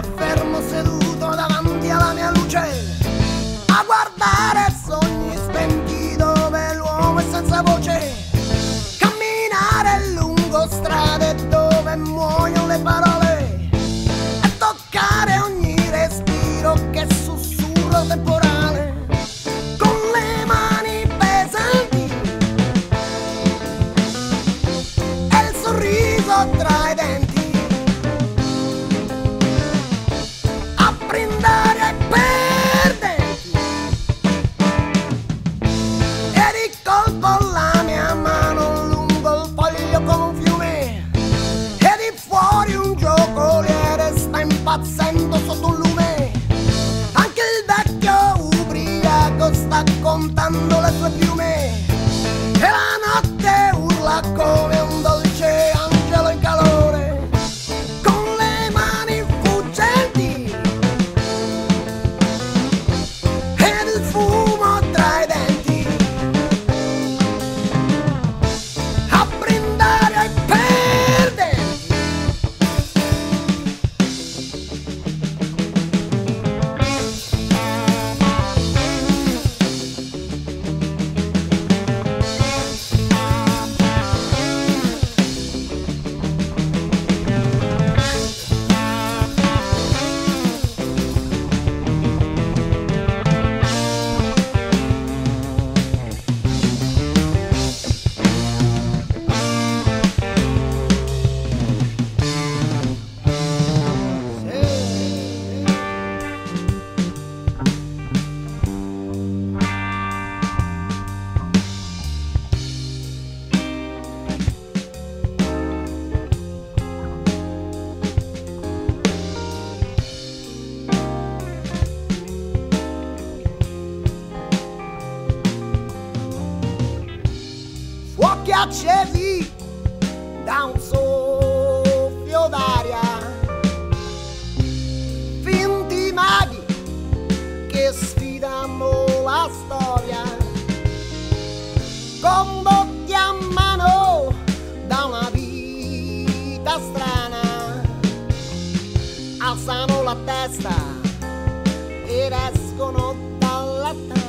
fermo seduto davanti alla mia luce a guardare sogni spenti dove l'uomo è senza voce, camminare lungo strade dove muoiono le parole e toccare ogni respiro che sussurro temporale con le mani pesanti e il sorriso tra i denti. Brindare ai perdenti e di colpo la mia mano lungo il foglio come un fiume e di fuori un giocoliere sta impazzendo sotto un lume. Anche il vecchio ubriaco sta contando le sue piume e la notte urla come un dolce angelo in calore. Fuochi accesi da un soffio d'aria, finti maghi che sfidano la storia, condotti a mano da una vita strana, alzano la testa ed escono dalla testa.